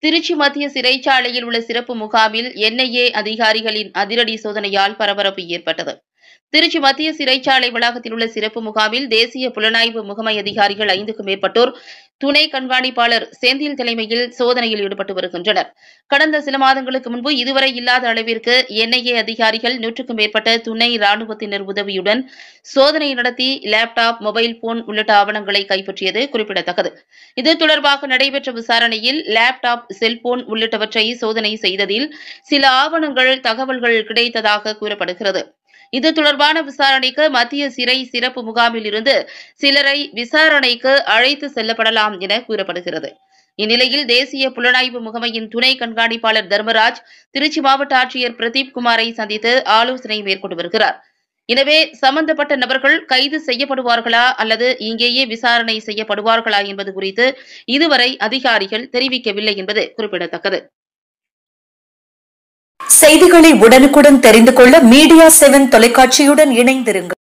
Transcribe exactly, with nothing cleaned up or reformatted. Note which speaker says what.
Speaker 1: திருச்சி மத்திய சிறைச்சாலையில் உள்ள சிறப்பு முகாமில் என் ஐ ஏ அதிகாரிகளின் அதிரடி சோதனையால் பரபரப்பு ஏற்பட்டது. திருச்சி மத்திய சிறைச்சாலை வளாகத்தில் உள்ள சிறப்பு முகாமில் தேசிய புலனாய்வு முகமை அதிகாரிகள் ஐந்துக்கும் மேற்பட்டோர் துணை கண்காணிப்பாளர் செந்தில் தலைமையில் சோதனையில் ஈடுபட்டு வருகின்றனர். கடந்த சில மாதங்களுக்கு முன்பு இதுவரை இல்லாத அளவிற்கு என் ஐ ஏ அதிகாரிகள் நூற்றுக்கும் மேற்பட்ட துணை ராணுவத்தினர் உதவியுடன் சோதனை நடத்தி லேப்டாப், மொபைல் போன் உள்ளிட்ட ஆவணங்களை கைப்பற்றியது குறிப்பிடத்தக்கது. இது தொடர்பாக நடைபெற்ற விசாரணையில் லேப்டாப், செல்போன் உள்ளிட்டவற்றை சோதனை செய்ததில் சில ஆவணங்கள், தகவல்கள் கிடைத்ததாக கூறப்படுகிறது. இது தொடர்பான விசாரணைக்கு மத்திய சிறை சிறப்பு முகாமில் இருந்து சிலரை விசாரணைக்கு அழைத்து செல்லப்படலாம் என கூறப்படுகிறது. இந்நிலையில் தேசிய புலனாய்வு முகமையின் துணை கண்காணிப்பாளர் தர்மராஜ் திருச்சி மாவட்ட ஆட்சியர் பிரதீப் குமாரை சந்தித்து ஆலோசனை மேற்கொண்டு வருகிறார். எனவே சம்பந்தப்பட்ட நபர்கள் கைது செய்யப்படுவார்களா அல்லது இங்கேயே விசாரணை செய்யப்படுவார்களா என்பது குறித்து இதுவரை அதிகாரிகள் தெரிவிக்கவில்லை என்பது குறிப்பிடத்தக்கது.
Speaker 2: செய்திகளை உடனுக்குடன் தெரிந்து கொள்ள மீடியா செவன் தொலைக்காட்சியுடன் இணைந்திருங்கள்.